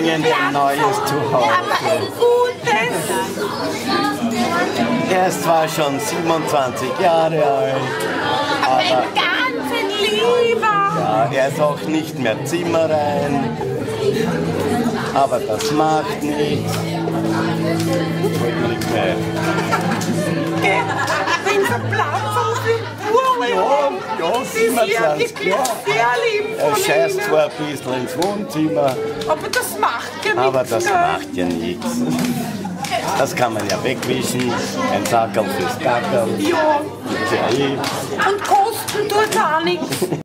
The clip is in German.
in ein neues Zuhause. Aber ein gutes. Er ist zwar schon 27 Jahre alt, Aber ein ganz ein Lieber. ja, er ist auch nicht mehr zimmerrein, aber das macht nichts. Wenn der Platz auf dem Burle Ja, 27 Jahre. sehr lieb Er von scheißt Ihnen. zwar ein bisschen ins Wohnzimmer, Aber das macht ja nichts. aber das gell? macht ja nichts. Das kann man ja wegwischen, ein Sackerl fürs Gackerl. Ja, Sehr lieb. und kosten tut auch nichts.